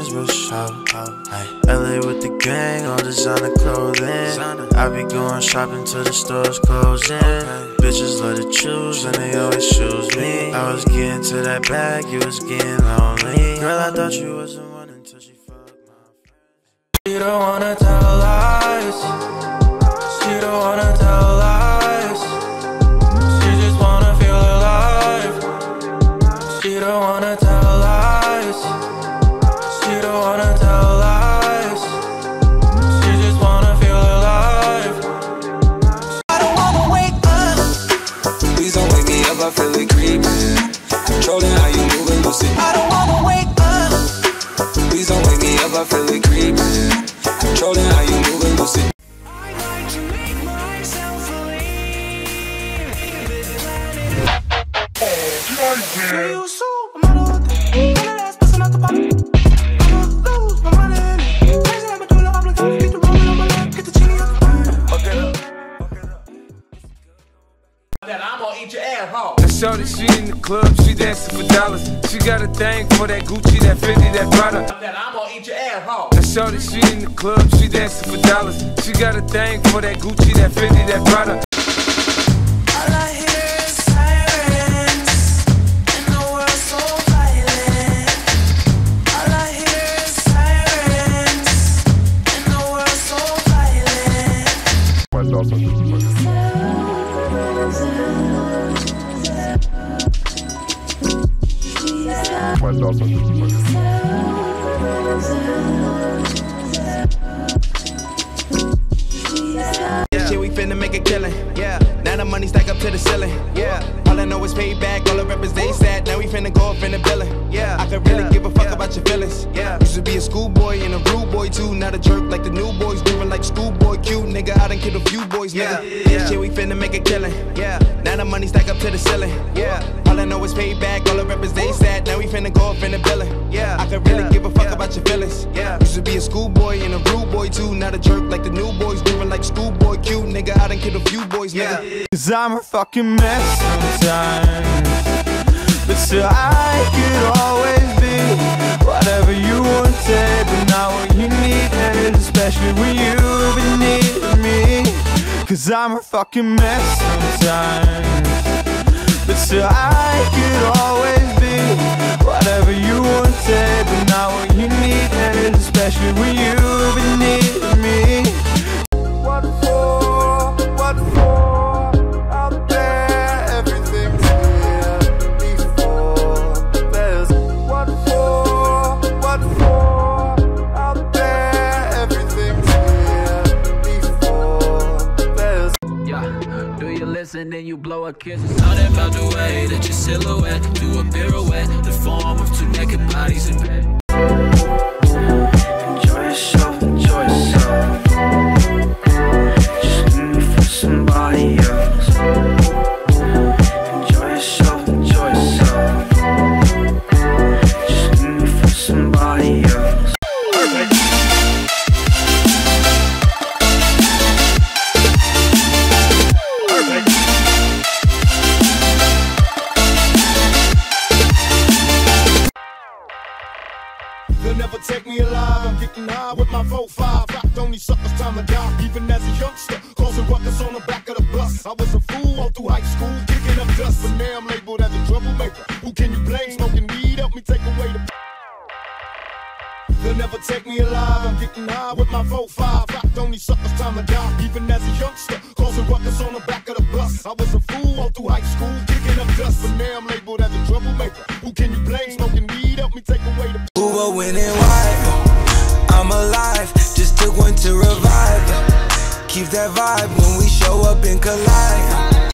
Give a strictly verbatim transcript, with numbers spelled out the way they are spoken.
real sharp. L A with the gang, all designer clothing. I be going shopping till the stores closing. Bitches love to choose and they always choose me. I was getting to that bag, you was getting lonely. Girl, I thought you was the one until she fucked my friends. She don't wanna tell lies. She don't wanna tell lies. She just wanna feel alive. She don't wanna tell lies. She don't wanna tell lies. She just wanna feel alive. I don't wanna wake up. Please don't wake me up, I feel it creeping. Controlling how you move and lucid. I don't wanna wake up. Please don't wake me up, I feel it creeping. Controlling how you move and lucid. I like to make myself believe in this planet. Hey, you so I'm out of the one of that's busting out the bottom. I'ma lose my money in it. Crazy, I'ma do it up like I'm get the rolling on my lap, get the chili up. Fuck it up, fuck it up. That I'm gonna eat your ass, huh? That shorty, she in the club, she dancing for dollars. She got a thing for that Gucci, that Fendi, that Prada. That I'm gonna eat your ass, huh? That shorty, she in the club, she dancing for dollars. She got a thing for that Gucci, that Fendi, that Prada. All I hear is sirens, and the world's so violent. All I hear is sirens, and the world's so This shit we finna make a killing, yeah. Now the money stack up to the ceiling, yeah. All I know is payback, all the rappers they sad. Now we finna go up in the billing, yeah. I could really give a fuck about your feelings, yeah. Used to be a schoolboy and a rude boy too. Not a jerk like the new boys, doing like schoolboy cute. Nigga, I done killed a few boys, nigga. This shit we finna make a killing, yeah. Now the money stack up to the ceiling, yeah. All I know is payback, all the rappers they sad. Now we finna go up in the billing, yeah. I could really give a fuck about your feelings, yeah. Used to be a schoolboy and a rude boy too. Not a jerk like the new boys, doing like schoolboy cute. Nigga, I done killed a few boys, nigga. Cause I'm a fucking mess sometimes, but still I could always be whatever you wanted, but not what you needed, especially when you've been needing me. Cause I'm a fucking mess sometimes, but still I could always be whatever you wanted, but not what you needed, especially when you've been needing me. What for? What for? Out there, everything's here before there's what for? What for? Out there, everything's here before there's. Yeah, do you listen and you blow a kiss? It's all about the way that your silhouette do a pirouette, the form of two naked bodies in bed. enjoy yourself, enjoy yourself. Just do me for somebody else. Enjoy yourself, enjoy yourself. Just do me for somebody else. Perfect. Perfect. They'll never take me alive, I'm getting high with my four five. Rocked on these suckers, time to die. Even as a youngster, causing ruckus on the back of the bus. I was a fool all through high school, kicking up dust. But now I'm labeled as a troublemaker. Who can you blame? Smoking weed, help me take away the. They'll never take me alive, I'm getting high with my four five. Rocked on these suckers, time to die. Even as a youngster, causing ruckus on the back of the bus. I was a fool all through high school, kicking up dust. But now I'm labeled as a troublemaker. Who can you blame? Smoking weed, help me take away the. Who will win and why? I'm alive, just took one to revive. Keep that vibe when we show up and collide.